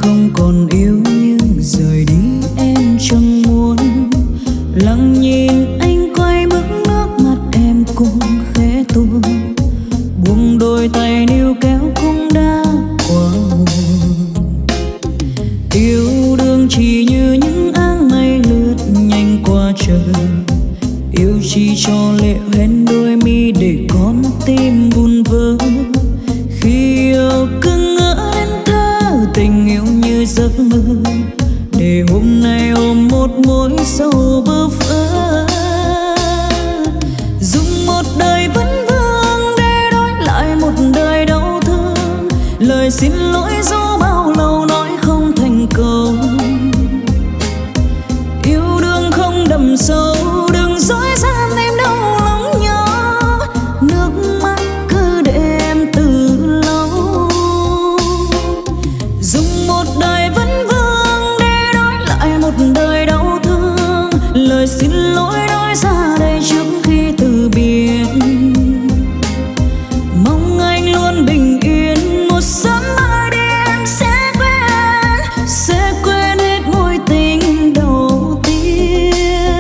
không còn yêu nhưng rời đi em chẳng muốn. Lặng nhìn anh quay bước nước mắt em cũng khẽ tuôn. Buông đôi tay níu kéo cũng đã quá muộn. Yêu đương chỉ như những áng mây lướt nhanh qua trời. Yêu chỉ cho lệ hoen đôi mi để con tim vun vỡ. Khi yêu cứ ngỡ đến thơ tình yêu như giấc mơ, để hôm nay ôm một mối sầu bơ vơ. Dùng một đời vấn vương để đổi lại một đời đau thương. Lời xin lỗi dù bao lâu nói không thành câu. Yêu đương không đậm sâu, đừng dối gian em đau lòng nhớ. Nước mắt cứ để em từ lâu. Dùng một đời vấn vương để đổi lại một đời đau thương. Lời xin lỗi nói ra đây trước khi từ biệt. Mong anh luôn bình yên, một sớm mai đi em sẽ quên hết mối tình đầu tiên.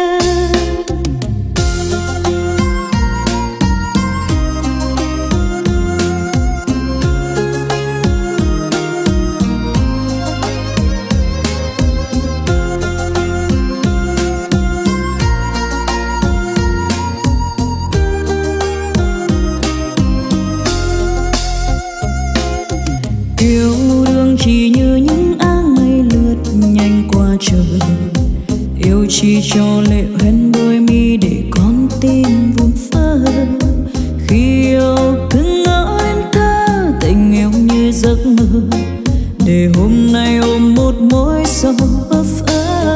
Yêu đương chỉ như những áng mây lướt nhanh qua trời. Yêu chỉ cho lệ hoen đôi mi để con tim vun vỡ. Khi yêu cứ ngỡ em thơ tình yêu như giấc mơ, để hôm nay ôm một mối sầu bơ vơ.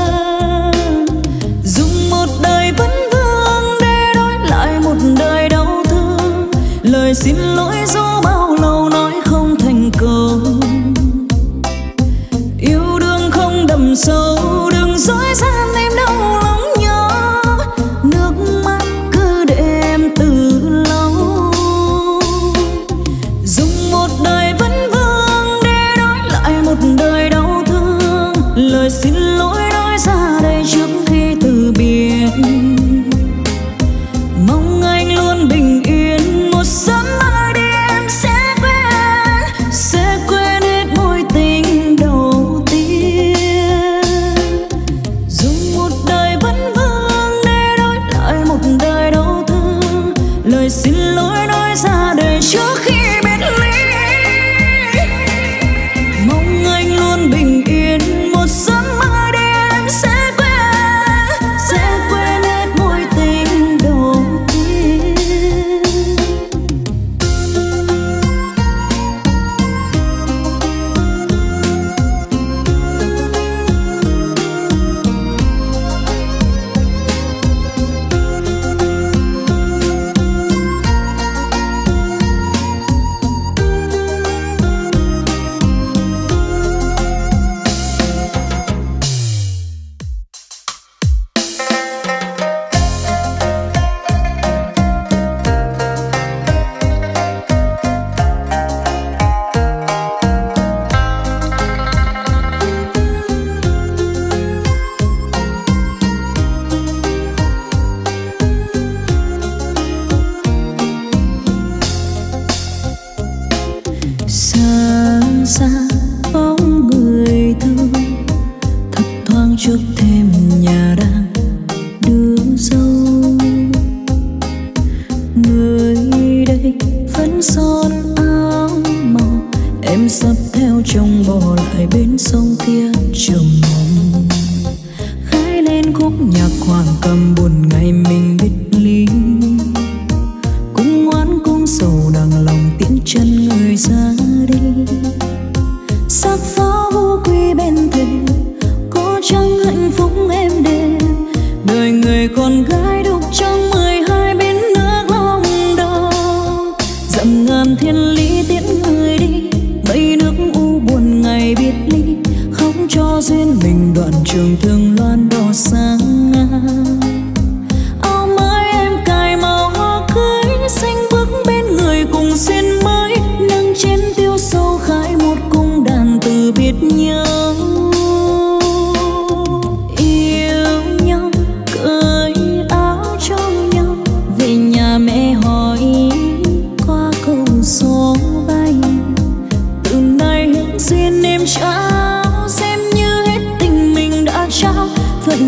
Dùng một đời vấn vương để đổi lại một đời đau thương. Lời xin lỗi dù bao lâu nói không thành câu. Yêu đương không đậm sâu, đừng dối gian em đau lòng nhớ. Nước mắt cứ để em từ lâu. Dùng một đời vấn vương để đổi lại một đời đau thương. Lời xin lỗi nói ra đây trước khi từ biệt. Mong anh luôn bình yên, một sớm mai đi em sẽ quên hết mối tình đầu tiên. Dùng một đời vấn vương để đổi lại một đời đau thương. Lời xin lỗi nói ra đời trước khi biệt ly. Mong anh luôn bình yên, một sớm mai đi em sẽ quên hết mối tình đầu tiên. Xa xa bóng người thương, thấp thoáng trước thêm nhà đang đưa dâu. Người đây vẫn son áo màu, em sắp theo chồng bỏ lại bên sông kia chờ mong. Khái lên khúc nhạc hoàng cầm buồn ngày mình biệt ly. Cũng ngoan cũng sầu đằng lòng tiễn chân người ra đi. Sắc pháo vũ quy bên thềm, có chăng hạnh phúc em đêm. Đời người con gái đục trong 12 bên nước lòng đầu. Dặm ngàn thiên lý tiễn người đi, mây nước u buồn ngày biệt ly. Không cho duyên mình đoạn trường thương loan đỏ sáng ngang. Áo mới em cài màu hoa cưới, xanh bước bên người cùng xuyên mới. Nâng chén tiêu sâu khai một cung đàn từ biệt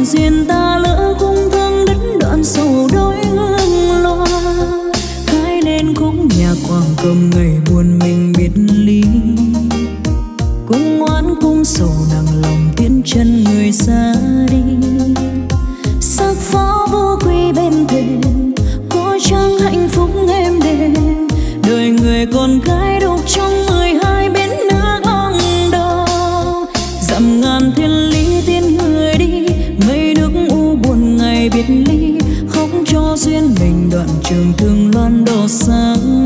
còn duyên ta lỡ khung thương đất đoạn sầu đôi hương loa. Cái lên khúc nhạc hoàng cầm ngày buồn mình biệt ly, cung oán cung sầu nặng lòng tiến chân người xa đi. Sắc pháo vô quy bên thềm, có chăng hạnh phúc êm đềm, đời người con gái độc trong 12 bên nước ông đâu. Dặm ngàn thiên lý tiến người đi, mây nước u buồn ngày biệt ly, khóc cho duyên mình đoạn trường thương loan đổ sáng.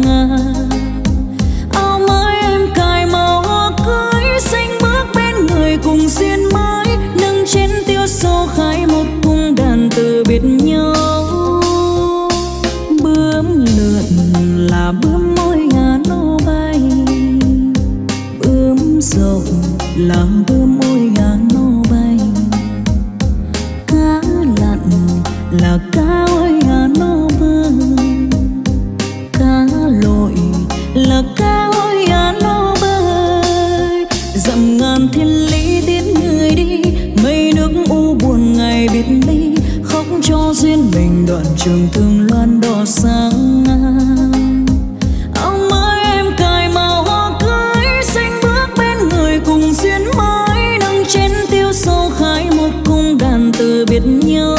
Áo mới em cài màu hoa cưới, xanh bước bên người cùng duyên mới, nâng chén tiêu sâu khai một cung đàn từ biệt nhau. Bướm lượn là bướm môi ngà nô bay, bướm rộng là bướm môi ngà nô bay. Cá lặn là cá ơi ngà nô bơi, cá lội là cá ơi ngà nô bơi. Dặm ngàn thiên lý tiến người đi, mây nước u buồn ngày biệt ly, khóc cho duyên mình đoạn trường thương loan đỏ sáng. Áo mới em cài màu hoa cưới, xanh bước bên người cùng duyên mới, nâng chén tiêu sâu khai một cung đàn từ biệt nhau.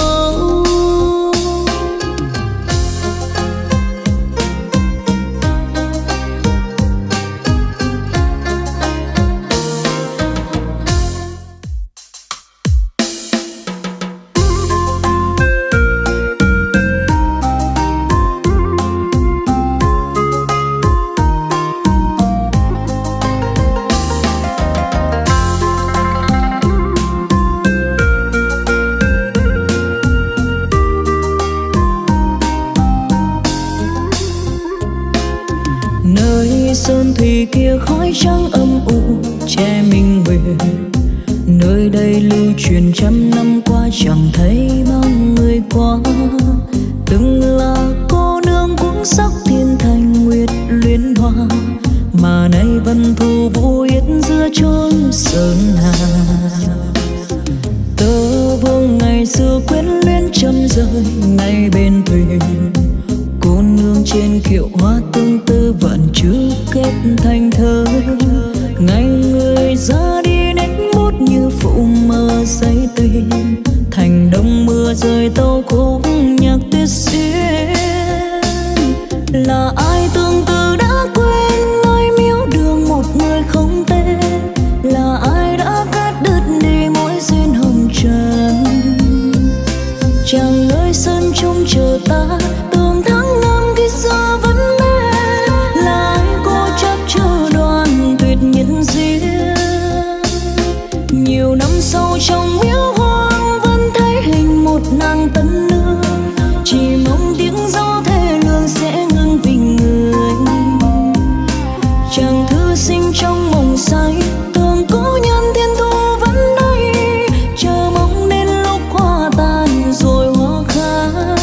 Sơn thủy kia khói trắng âm u che mình nguyện, nơi đây lưu truyền trăm năm qua chẳng thấy bóng người qua. Từng là cô nương cũng sắc thiên thành nguyệt luyến hoa, mà nay vân thu vũ yết giữa chốn sơn hà. Tơ vương ngày xưa quyến luyến châm rơi ngay bên thuyền, cô nương trên kiệu hoa tương tư vẫn chưa kết thành thơ. Ngày người ra đi nét bút như phụ mơ giấy tuyên, thành đông mưa rơi tâu khúc nhạc tuyết xuyên. Là ai tương tư đã quên ngôi miếu đường một người không tên, là ai đã cắt đứt đi mối duyên hồng trần. Chàng ơi sân trông chờ ta, tưởng tháng năm khi xưa vẫn bên, là ai cô chấp chờ đoàn tuyệt nhân duyên. Nhiều năm sau trong miếu hoang vẫn thấy hình một nàng tân nương, chỉ mong tiếng gió thê lương sẽ ngưng vì người. Chàng thư sinh trong mộng say, tưởng cố nhân thiên thu vẫn đây, chờ mong đến lúc hoa tàn rồi hoa khai.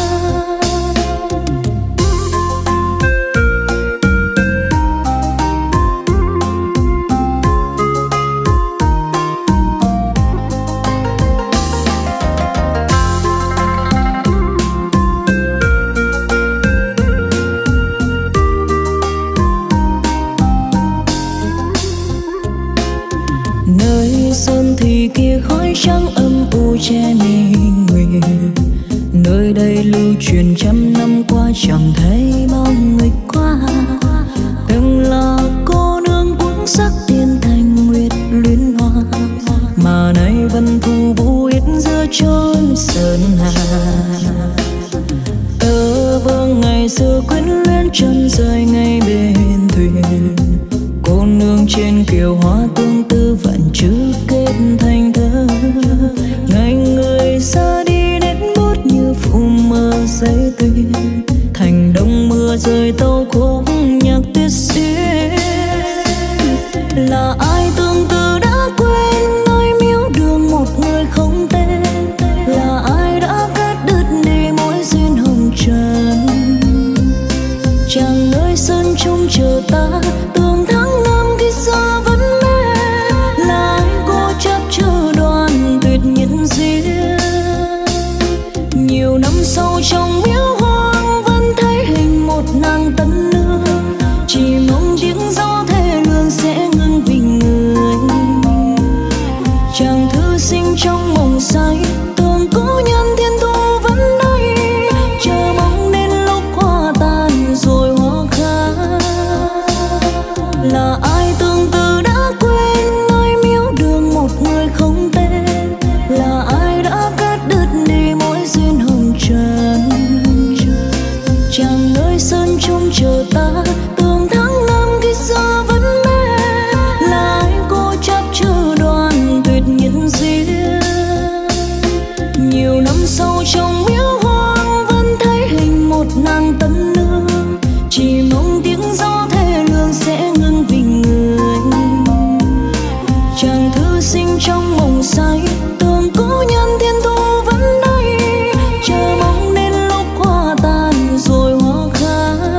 Sơn thủy kia khói trắng âm u che mình nguyện, nơi đây lưu truyền trăm năm qua chẳng thấy bóng người qua. Từng là cô nương cũng sắc tiên thành nguyệt luyến hoa, mà nay vân thu vũ yết giữa chốn sơn hà. Tơ vương ngày xưa quyến luyến chân rơi ngay bên thuyền, cô nương trên kiệu hoa tương tư vẫn chưa kết thành thơ. Ngày người ra đi nét bút như phụ mơ giấy tuyên, thành đông mưa rơi tâu khúc nhạc tuyết xuyên. Là ai tương tư đã quên ngôi miếu đường một người không tên, là ai đã cắt đứt đi mối duyên hồng trần. Chàng ơi sân trông chờ ta, tưởng tháng năm khi xưa vẫn bên, là ai cô chấp chờ đoàn tuyệt nhân duyên. sinh trong mộng say, tưởng cố nhân thiên thu vẫn đây, chờ mong đến lúc hoa tàn rồi hoa khai.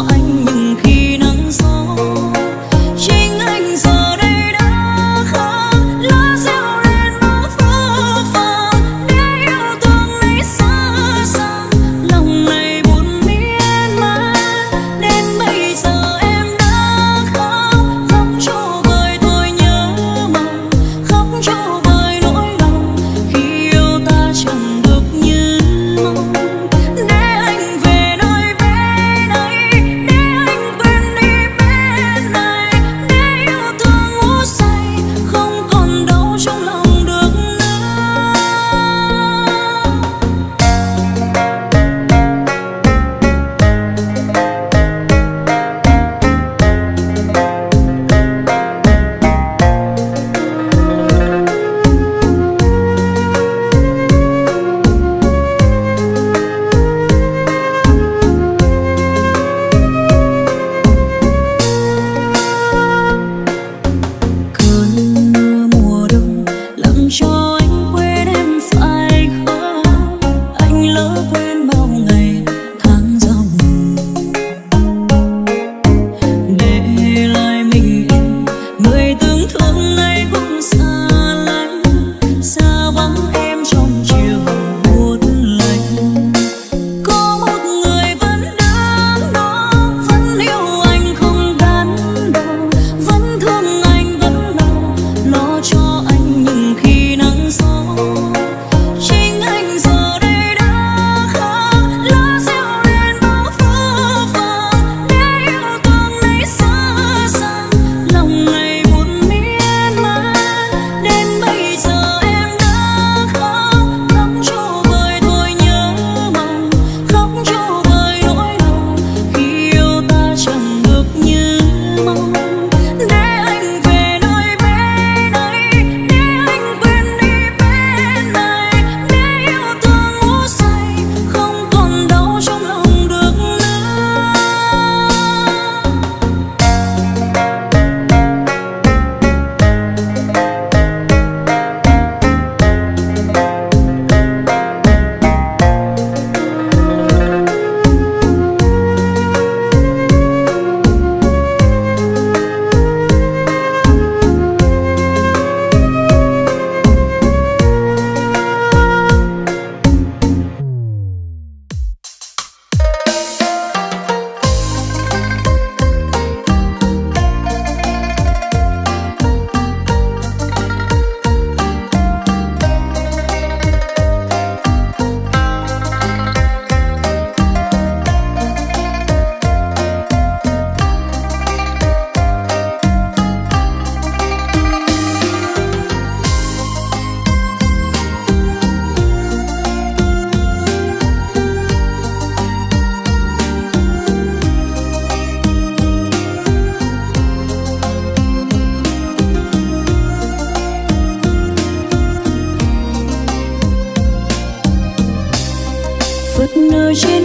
Chính anh giờ đây đã khác.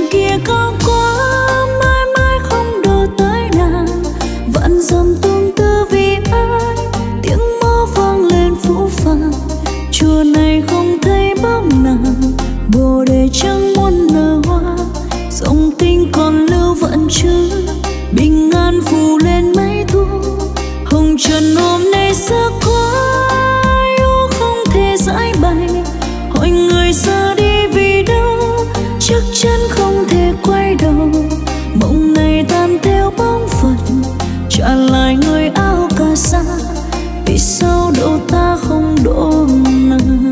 kia cao quá, mãi mãi không độ tới nàng. Vạn dặm tương tư vì ai, tiếng mõ vang lên phũ phàng. Chùa này không thấy bóng nàng, bồ đề chẳng muốn nở hoa. Dòng kinh còn lưu vẫn chưa, bình an phủ lên mấy thu. Hồng trần hôm nay xa quá, yêu không thể giải bày. Hỏi người ra đi vì đâu, chắc chắn không thể quay đầu. Mộng này tan theo bóng phật, trả lại người áo cà sa. Vì sao độ ta không độ nàng?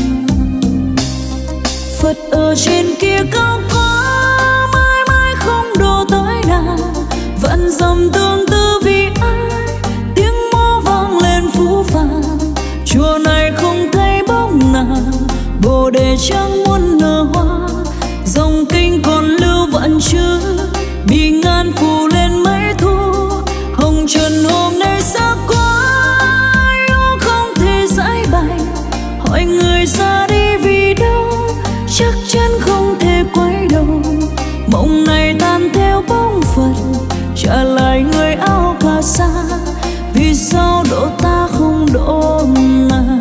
Phật ở trên kia cao quá, mãi mãi không độ tới nàng. Vạn dặm tương tư vì ai, tiếng mõ vang lên phũ phàng. Chùa này không thấy bóng nàng, bồ đề chẳng muốn nở hoa. Dòng kinh còn lưu vẫn chưa, bị ngàn phủ lên mấy thu. Hồng trần hôm nay xa quá, yêu không thể giải bày. Hỏi người ra đi vì đâu, chắc chắn không thể quay đầu. Mộng này tan theo bóng phật, trả lại người áo cà sa. Vì sao độ ta không độ nàng?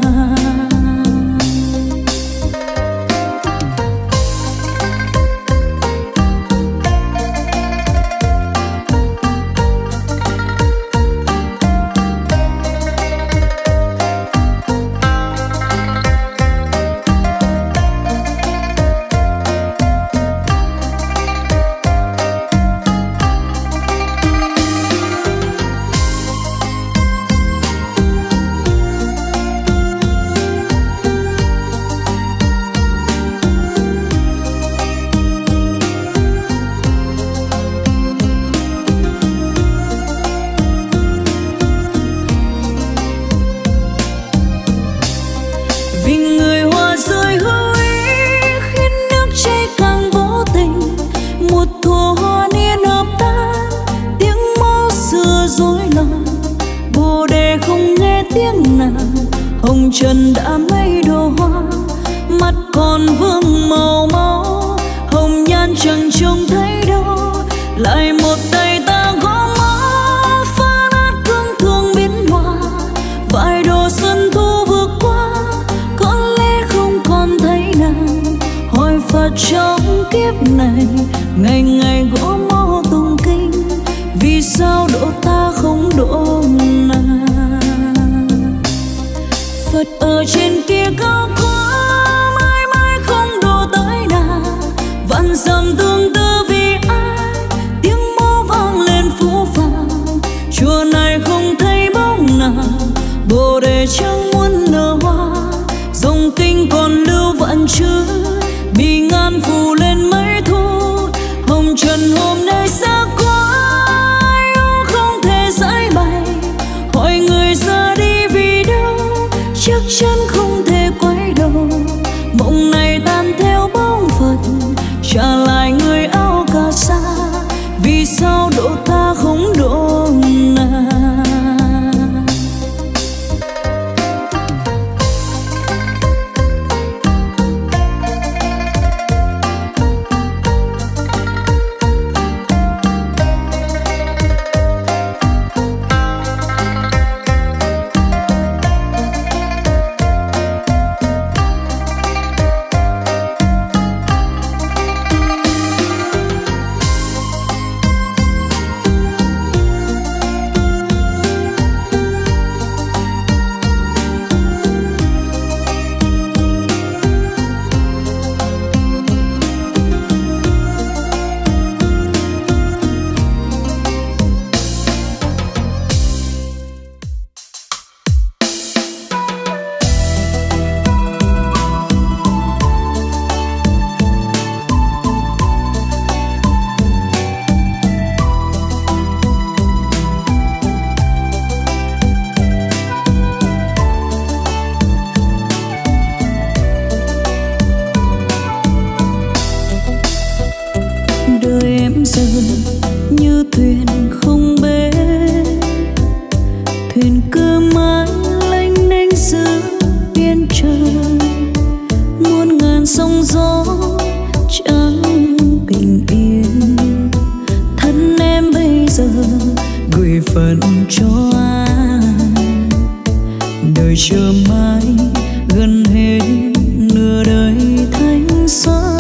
Hồng trần đã mấy đồ hoa, mắt còn vương màu máu. Hồng nhan chẳng trông thấy đâu, lại một tay ta gõ mõ. Phá nát cương thường biến hoa, vài độ xuân thu vừa qua. Có lẽ không còn thấy nàng, hỏi Phật trong kiếp này. Ngày ngày gõ mõ tụng kinh, vì sao độ ta không độ nàng? Phật ở trên kia cao quá, mãi mãi không độ tới nàng. Vạn dặm tương tư vì ai, tiếng mõ vang lên phũ phàng. Chùa này không thấy bóng nàng, bồ đề chẳng muốn nở hoa. Dòng kinh còn lưu vẫn chưa, bị ngàn phủ lên mấy thu. Hồng trần hôm nay xa quá, yêu không thể giải bày. Hỏi người ra đi vì đâu, chắc chắn không thể quay đầu. Mộng này tan theo bóng phật, trả lại người áo cà sa. Vì sao độ ta không độ nàng? đời chờ mãi gần hết nửa đời thanh xuân.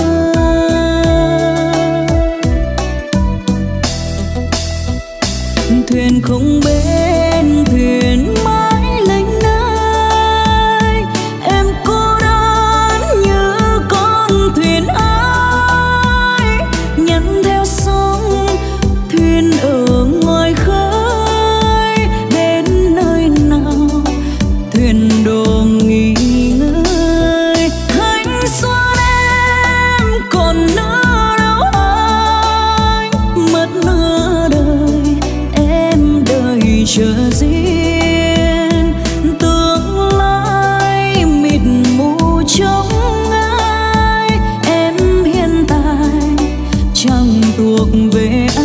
Thuyền không bên thuyền mãi lênh đênh, em cô đơn như con thuyền ái nhắn theo sóng. Thuyền ở ngoài khơi đến nơi nào thuyền đồ nghỉ ngơi. Thanh xuân em còn nữa đâu anh, mất nửa đời em đợi chờ duyên. Tương lai mịt mù trong ai, em hiện tại chẳng thuộc về ai.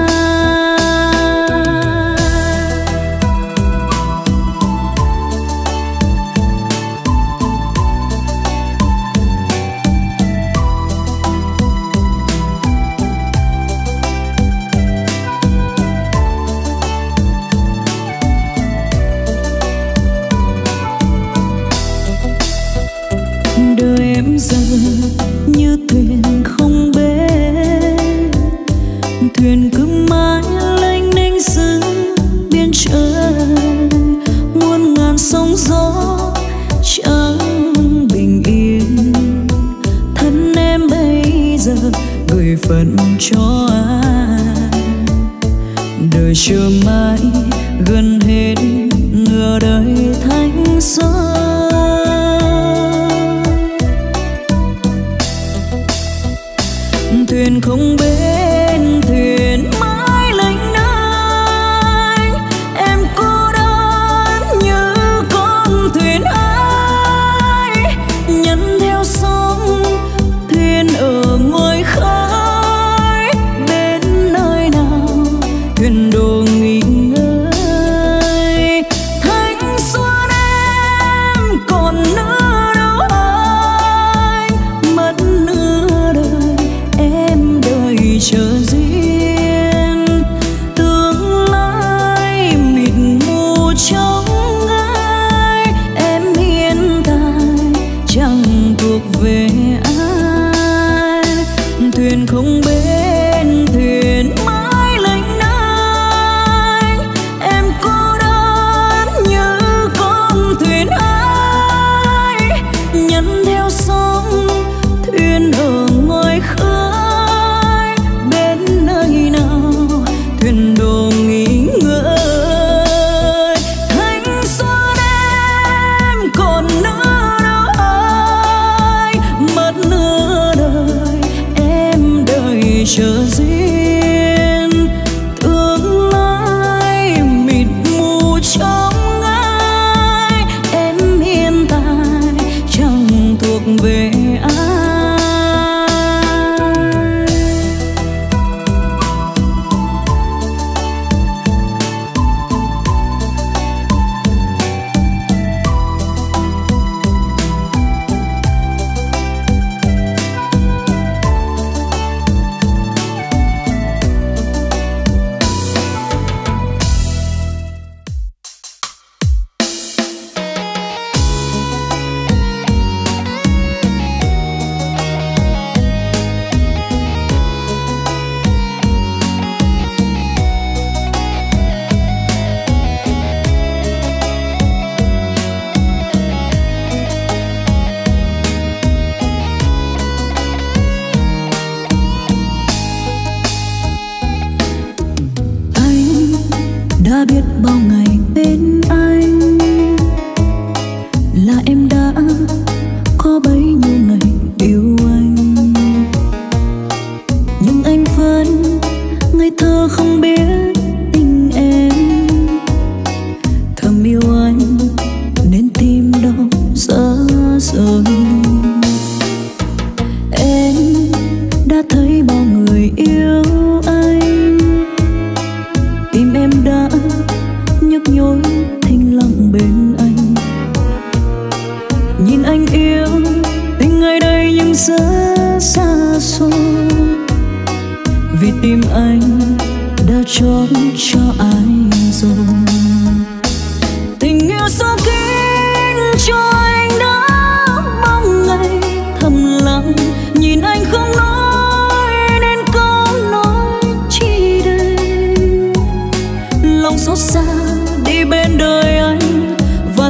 Đời em giờ như thuyền không bến, thuyền cứ mãi lênh đênh giữa biển trời. Muôn ngàn sóng gió chẳng bình yên, thân em bây giờ gửi phận cho ai. Đời chờ mãi gần hết nửa đời thanh xuân. Thuyền không bên thuyền mãi lênh đênh, em cô đơn như con thuyền ái nhắn theo sóng. Thuyền ở ngoài khơi đến nơi nào thuyền đồ nghỉ ngơi. Thanh xuân em còn nữa đâu anh, mất nửa đời em đợi chờ duyên. Tương lai mịt mù trong ai, em hiện tại chẳng thuộc về ai. Thuyền không bên thuyền mãi lênh đênh, em cô đơn như con thuyền ái nhắn theo sóng. Thuyền ở ngoài khơi bên nơi nào thuyền đồ nghỉ ngơi. Thanh xuân em còn nữa đâu ai, mất nửa đời em đợi chờ duyên. Tương lai mịt mù trong ai, em hiện tại chẳng thuộc về ai. Đã biết bao ngày bên anh là em đã có bấy nhiêu ngày yêu anh, nhưng anh vẫn ngây thơ không biết tình em. Thầm yêu anh nên tim đau rã rời. Em đã thấy bao người yêu anh, tim em đã nhức nhối thinh lặng bên anh. Nhìn anh yêu tình ngày đây nhưng rất xa xôi, vì tim anh đã chót cho ai rồi. Tình yêu sau khi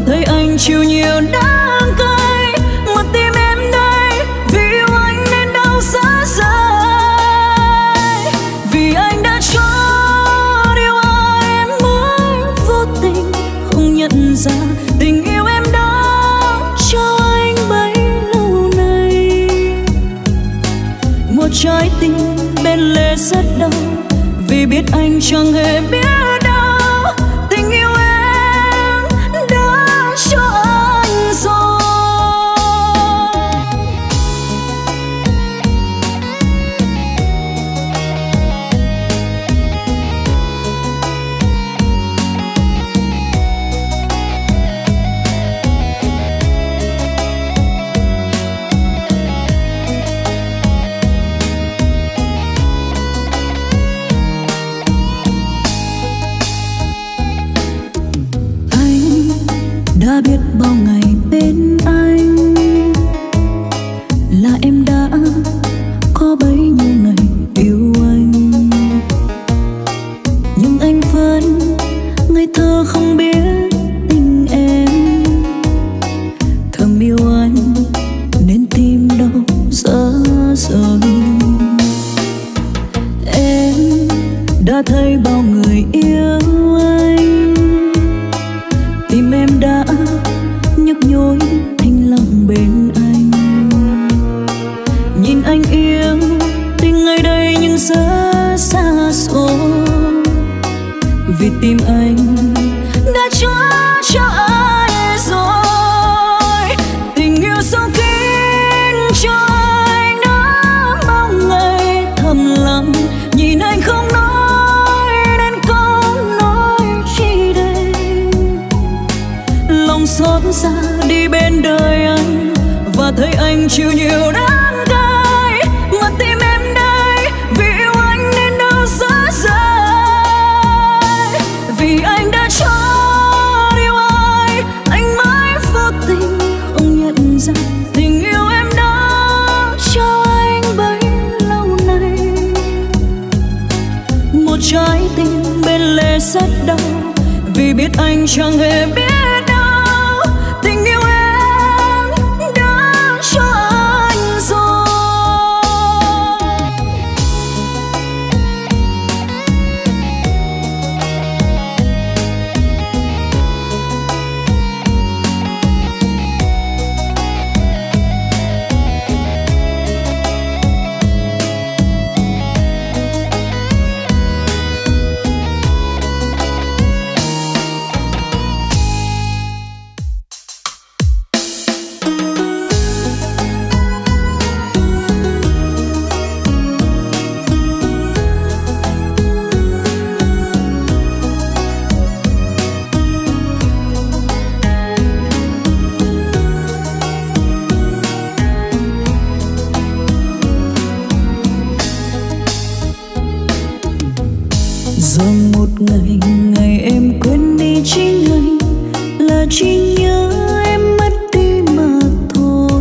thấy anh chịu nhiều đắng cay. Mà tim em đây vì yêu anh nên đau giá rời. Vì anh đã cho điều ai em mới vô tình không nhận ra tình yêu em đã cho anh bấy lâu nay. Một trái tim bên lề rất đau vì biết anh chẳng hề biết đâu tình yêu em đã cho anh rồi. Đã biết bao ngày bên anh là em đã có bấy nhiêu ngày yêu anh, nhưng anh vẫn ngây thơ không biết tình em. Thầm yêu anh nên tim đau rã rời. Em đã thấy bao người yêu anh, tim em đã nhức nhối thanh lòng bên anh. Nhìn anh yêu tình ngày đây nhưng rất xa xôi, vì tim anh đã cho ai rồi. Tình yêu sâu kín cho anh đã bao ngày thầm lặng, nhìn anh không nói nên câu nói chi đây. Lòng xót xa đi bên đời anh và thấy anh chịu nhiều đắng cay. Mà tim em đây vì yêu anh nên đau giá rời. Vì anh đã cho điều ai anh mới vô tình không nhận ra tình yêu em đã cho anh bấy lâu nay. Một trái tim bên lề rất đau vì biết anh chẳng hề biết tình yêu em đã cho anh rồi. Rồi một ngày em quên đi chính anh là chỉ nhớ em mất đi mà thôi.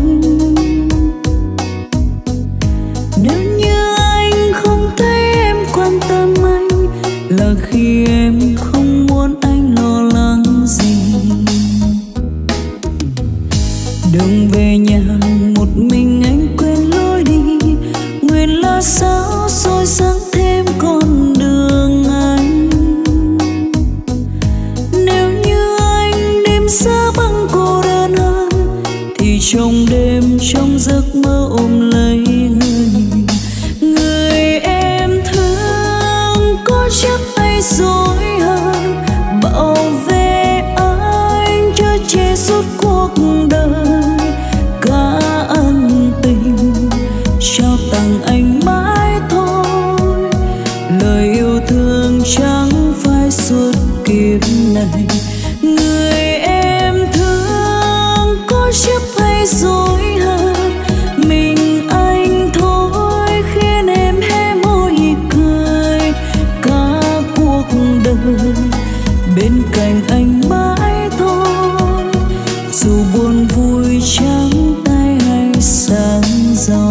Nếu như anh không thấy em quan tâm anh là khi em không muốn anh lo lắng gì. Đừng về nhà một mình anh quên lối đi, nguyện là sao soi sáng thêm con đường anh. Nếu như anh đêm xa băng cô đơn hơn thì trong đêm trong giấc mơ ôm lấy người em thương. Có chắc ai dối hơn bảo vệ anh cho che suốt cuộc đời. Cả ân tình trao tặng anh mãi thôi, lời yêu thương chẳng phải suốt kiếp này. Người em thương có chấp hay dối hơn mình anh thôi, khiến em hé môi cười cả cuộc đời. Bên cạnh anh mãi thôi, dù buồn vui trắng tay hay sáng giàu.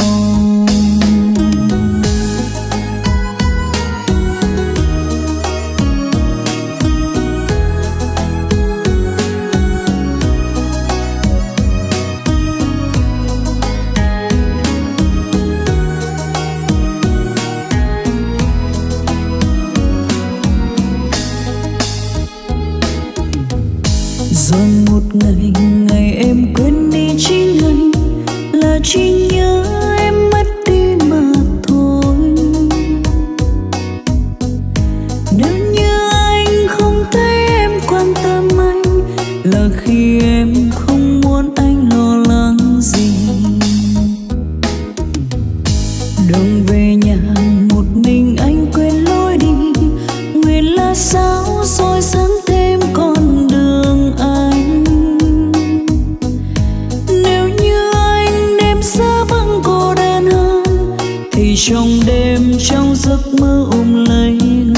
trong đêm trong giấc mơ ôm lấy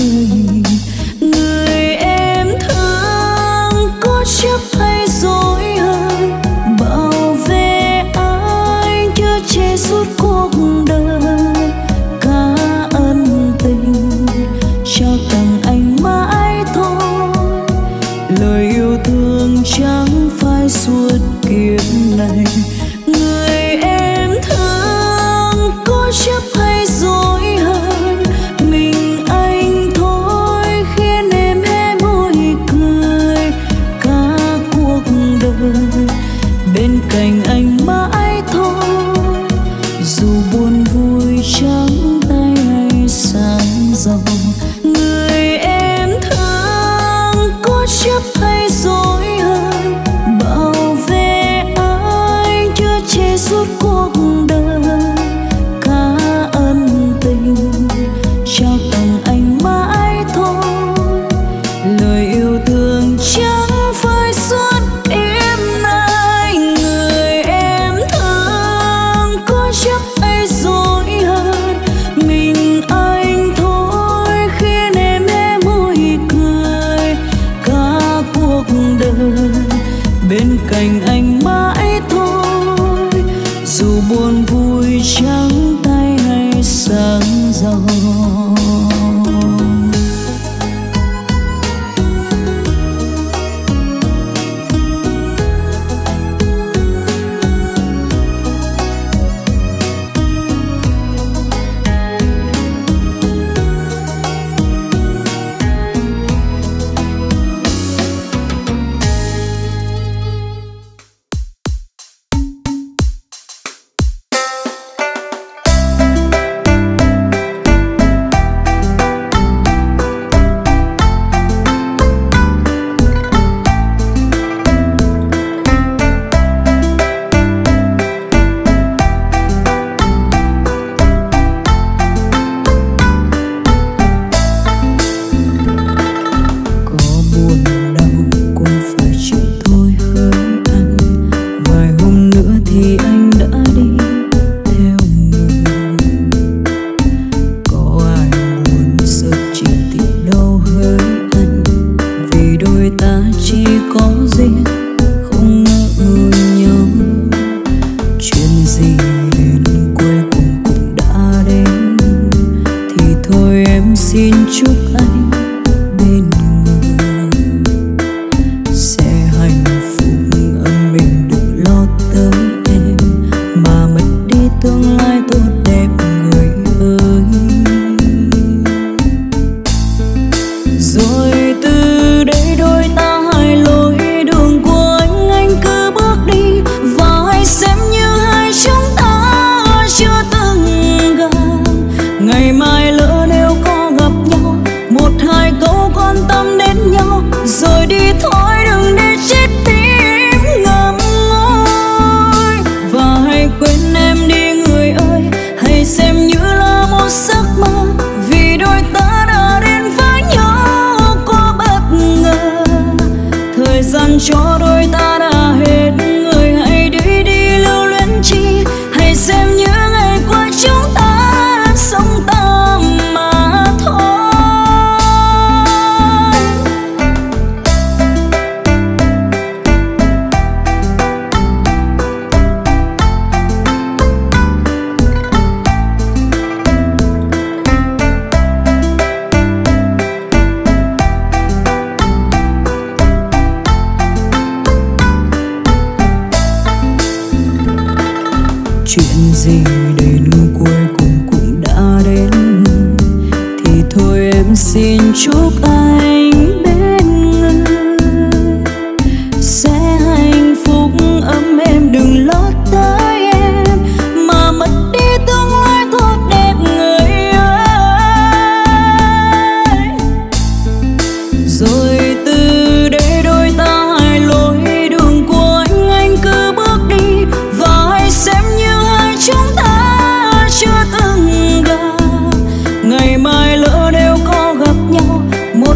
người em thương. Có chấp hay dối hờn bảo vệ anh chở che suốt cuộc đời. Cả ân tình trao tặng anh mãi thôi, lời yêu thương chẳng phải suốt kiếp này. Người em thương có chấp hay dối hờn mình anh thôi, khiến em hé môi cười cả cuộc đời. Bên cạnh anh mãi thôi, dù buồn vui trắng tay hay sáng giàu. Người em thương có chấp hay dối hờn bảo vệ anh chở che suốt cuộc đời. Cả ân tình trao tặng anh mãi thôi, lời yêu thương chẳng phải suốt đêm nay. Người em thương có chấp hay dối hờn mình anh thôi, khiến em hé môi cười cả cuộc đời. Bên cạnh anh mãi thôi, dù buồn vui trắng tay hay sáng giàu. Cho đôi ta đã hết người, hãy đi lưu luyến chi, hãy xem những ngày qua chúng ta sống tạm mà thôi. Chuyện gì đến cuối cùng cũng đã đến, thì thôi em xin chúc anh bên người sẽ hạnh phúc ấm êm. Đừng lo tới em mà mất đi tương lai tốt đẹp người ơi. Rồi từ đây đôi ta hai lối đường của anh cứ bước đi, và hãy xem như chúng ta chưa từng gặp. Ngày mai lỡ nếu có gặp nhau, một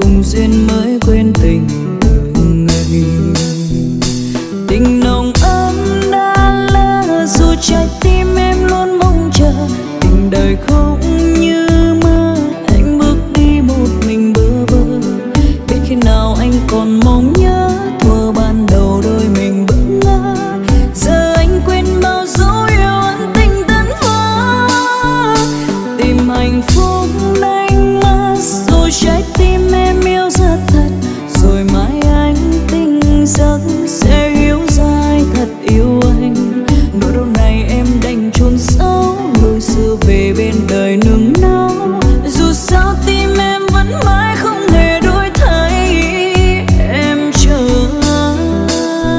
cùng duyên mới quên tình từng ngày. Tình nồng ấm đã lỡ dù trái tim em luôn mong chờ. Tình đời không như mơ, anh bước đi một mình bơ vơ. Biết khi nào anh còn mong nhớ thuở ban đầu đôi mình bỡ ngỡ. Giờ anh quên bao dấu yêu ân tình tân vỡ. Tìm hạnh phúc đánh mất rồi trái tim em yêu rất thật. Rồi mai anh tỉnh giấc sẽ hiểu ra ai thật yêu anh. Nỗi đau này em đành chôn sâu, lối xưa về bên đời nương náu. Dù sao tim em vẫn mãi không hề đổi thay, em chờ anh.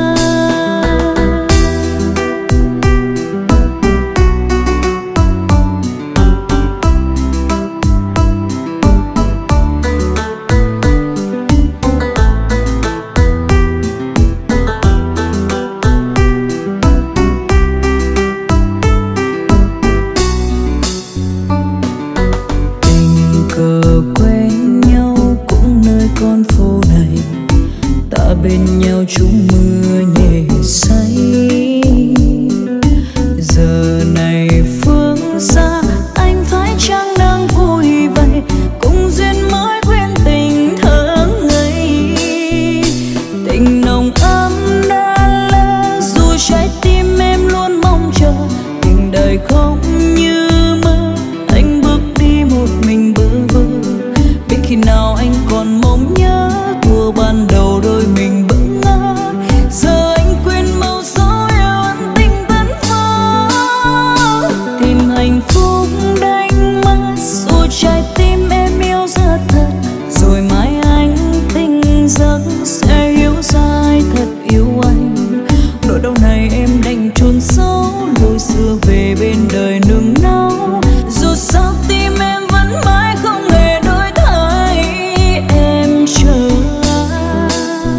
Tình cờ quen nhau cũng nơi con phố này, ta bên nhau trúng mưa nhẹ say. Giờ này phương xa anh phải chăng đang vui vậy, cùng duyên mới quên tình thơ ngây. Tình nồng ấm đã lỡ dù trái tim em luôn mong chờ. Tình đời không như mơ, anh bước đi một mình bơ vơ. Biết khi nào anh còn mong nhớ thuở ban đầu đôi mình bỡ ngỡ. Giờ anh quên bao dấu yêu ân tình tân vỡ. Tìm hạnh phúc đánh mất dù trái tim em yêu rất thật. Rồi mai anh tỉnh giấc sẽ hiểu ra ai thật yêu anh. Nỗi đau này em đành chôn sâu, lối xưa về bên đời nương náu. Dù sao tim em vẫn mãi không hề đổi thay, em chờ anh.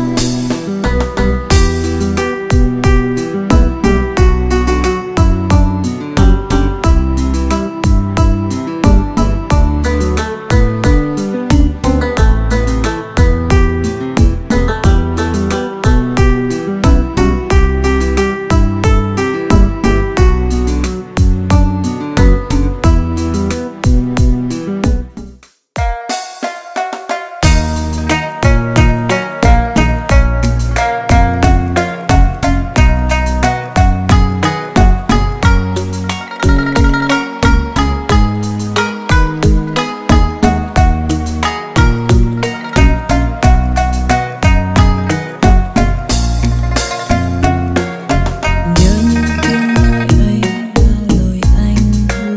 Nhớ những tiếng nói ấy và lời anh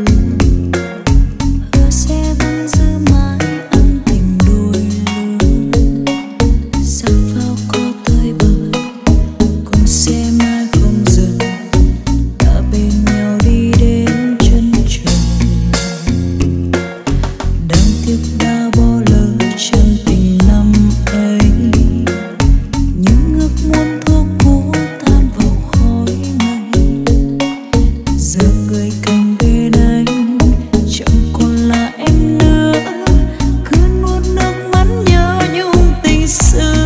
hứa sẽ vẫn giữ mãi ân tình đôi lứa. Sắc pháo có tới bờ cũng sẽ mãi không dừng, ta bên nhau đi đến chân trời. Đáng tiếc đã bỏ lỡ chân tình năm ấy, những ước muốn thuở cũ tan vào khói mây. Giờ người cạnh bên anh chẳng còn là em nữa, cứ nuốt nước mắt nhớ nhung tình xưa.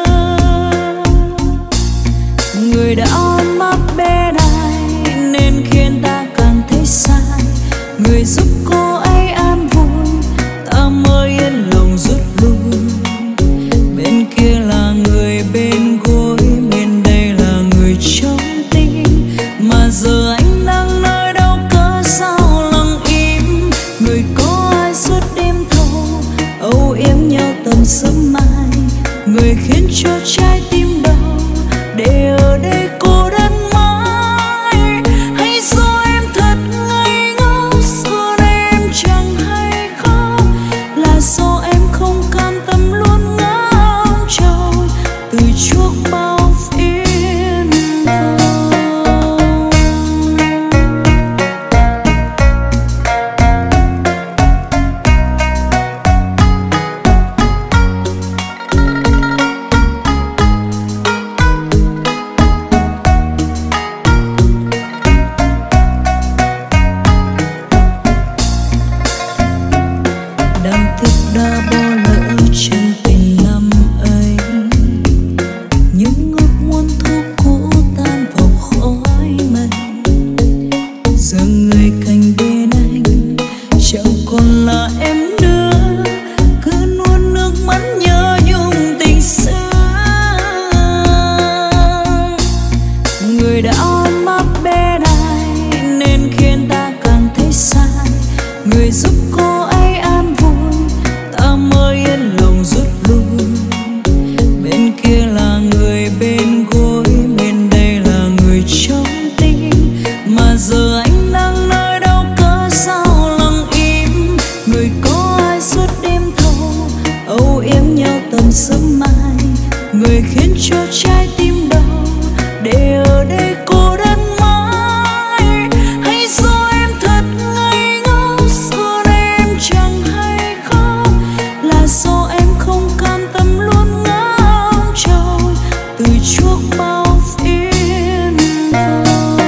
Người đã ôm ấp bên ai nên khiến ta càng thấy sai. Người giúp cô ấy an vui, ta mới yên lòng rút lui. Bên kia là người bên gối, bên đây là người trong tim. Mà giờ anh đang nơi đâu cớ sao lặng im. Người có ai suốt đêm thâu âu yếm nhau tầm sớm mai. Người khiến cho trái tim đau để ở đây cô đơn mãi. Hay do em thật ngây ngốc, xưa nay em chẳng hay khóc. Là do em không cam tâm luôn ngóng trông từ chuốc bao phiền vông. buồn sớm mai, người khiến cho trái tim đau để ở đây cô đơn mãi. Hay do em thật ngây ngốc, xưa nay em chẳng hay khóc, là do em không cam tâm luôn ngóng trông từ chuốc bao phiền vông.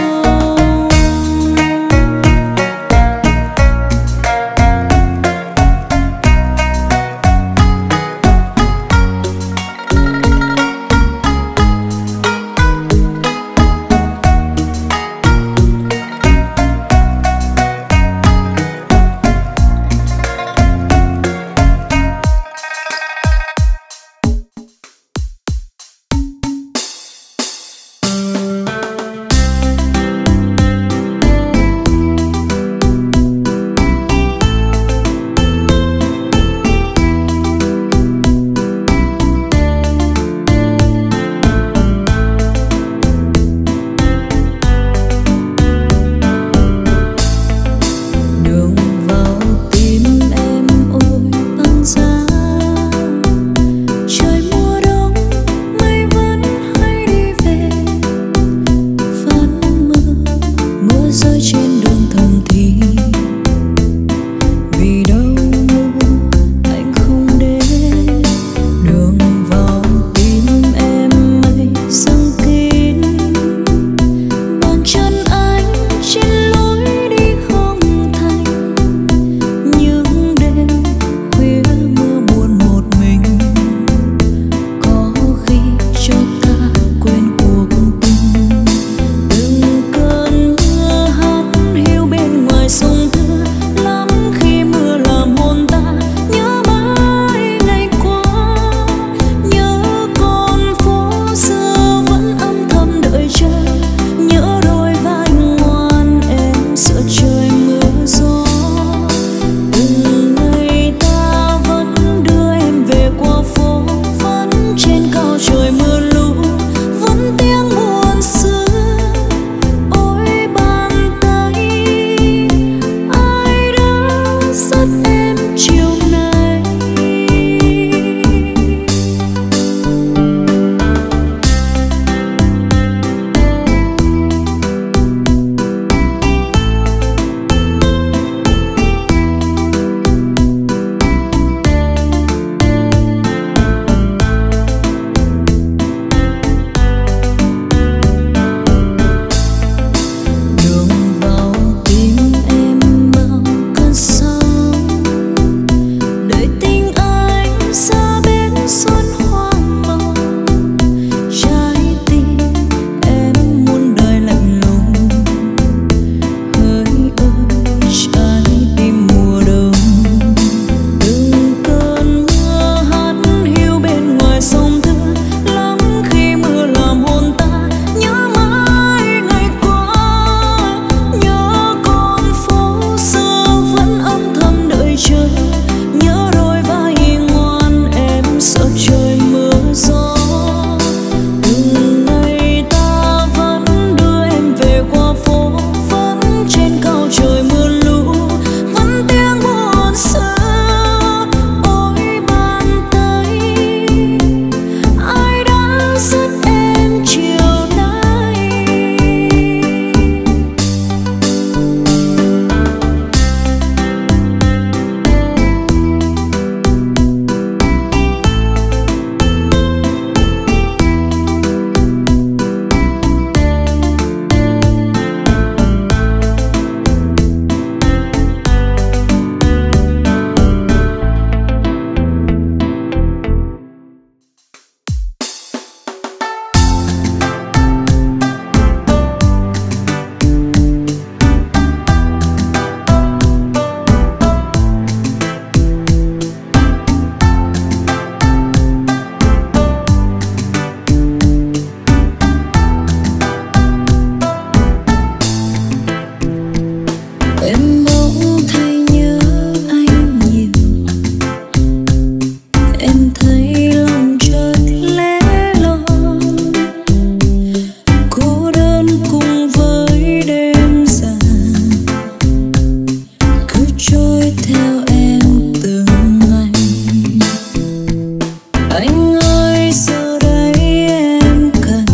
Anh ơi giờ đây em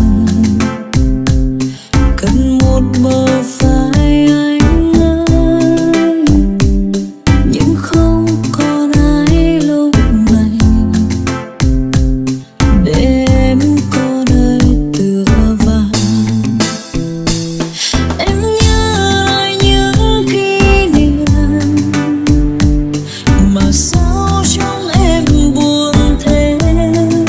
cần một bờ vai anh ơi, nhưng không còn ai lúc này để em có nơi tựa vào. Em nhớ lại những kỷ niệm mà sao trong em buồn thế.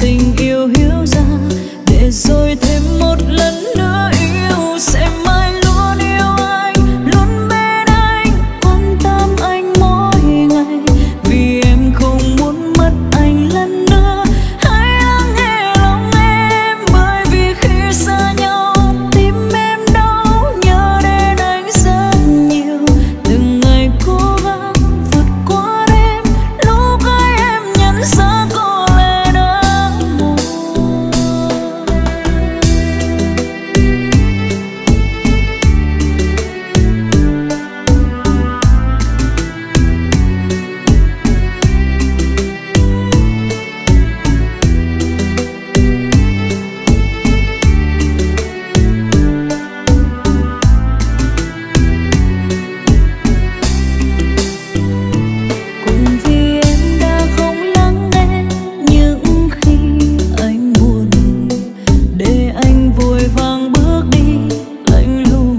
tình yêu hiểu ra, để rồi thêm một lần nữa yêu. Sẽ mãi luôn yêu anh, luôn bên anh, quan tâm anh mỗi ngày. Vì em không muốn mất anh lần nữa. Hãy lắng nghe lòng em, bởi vì khi xa nhau tim em đau, nhớ đến anh rất nhiều. Từng ngày cố gắng vượt qua đêm, lúc ấy em nhận ra có lẽ đã muộn. Cũng vì em đã không lắng nghe những khi anh buồn, để anh vội vàng bước đi lạnh lùng.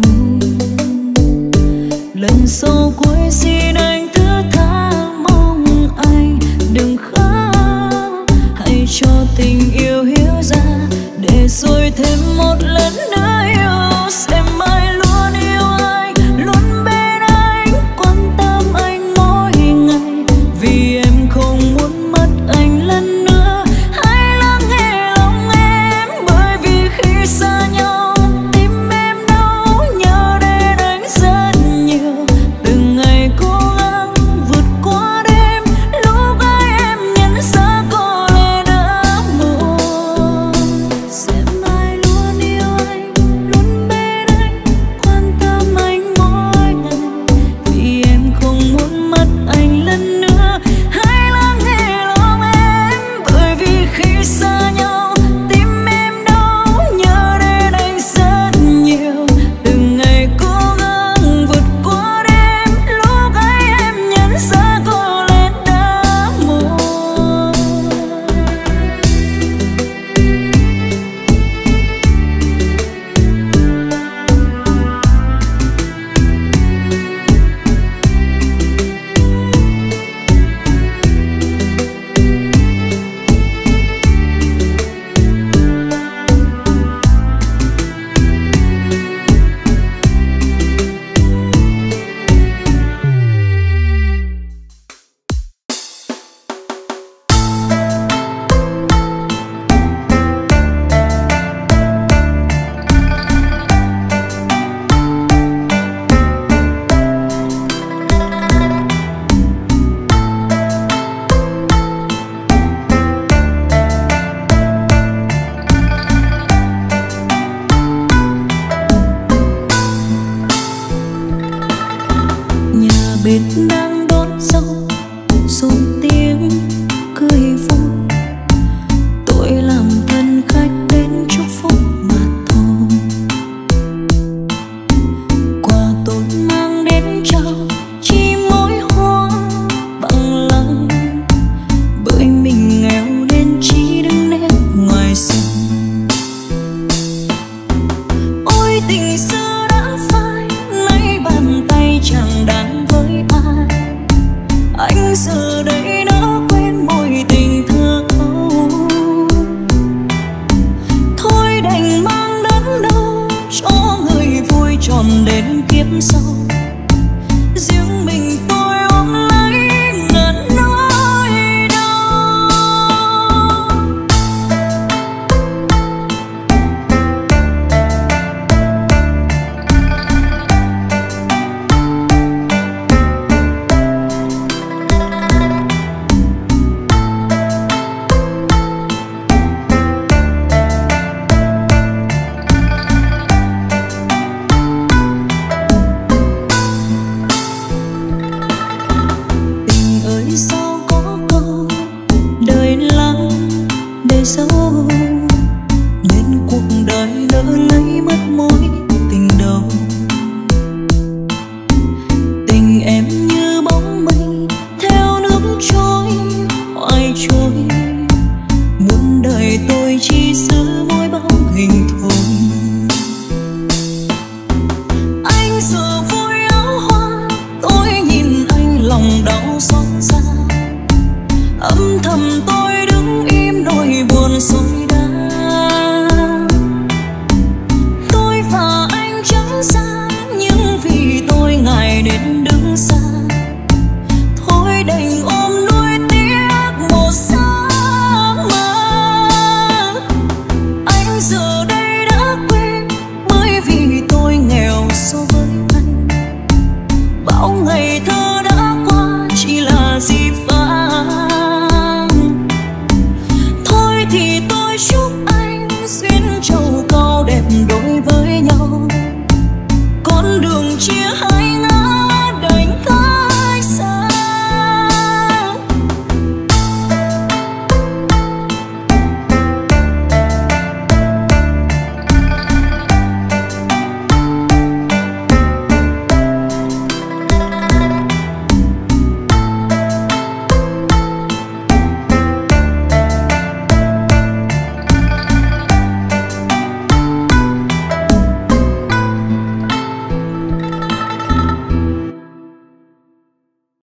Lần sau cuối xin anh thứ tha, mong anh đừng khóc. Hãy cho tình yêu hiểu ra, để rồi thêm một lần nữa yêu. Sẽ mãi luôn yêu anh, luôn bên anh, quan tâm anh mỗi ngày. Vì em không muốn mất anh lần nữa. Hãy lắng nghe lòng em, bởi vì khi xa nhau tim em đau, nhớ đến anh rất nhiều. Từng ngày cố gắng vượt qua đêm, lúc ấy em nhận ra có lẽ đã muộn. Sẽ mãi luôn yêu anh, luôn bên anh, quan tâm anh mỗi ngày. Vì em không muốn mất anh lần nữa. Hãy lắng nghe lòng em, bởi vì khi xa nhau tim em đau, nhớ đến anh rất nhiều. Từng ngày cố gắng vượt qua đêm, lúc ấy em nhận ra có lẽ đã muộn. Nhà bếp đang đốt dầu, rồi tiếng cười vui. Tôi làm thân khách đến chúc phúc mà thôi. Quà tôi mang đến trao chỉ mỗi hoa bằng lăng, bởi mình nghèo nên chỉ đứng nét ngoài sân. Ôi tình xưa đã phai, nay bàn tay chẳng đáng với ai. Anh giờ đây đã quên mối tình thơ ấu. Thôi đành mang đớn đau cho người vui tròn đến kiếp sau. Riêng mình tôi ôm lấy ngàn nỗi đau. Tình ơi sao có câu đời lắm để dấu.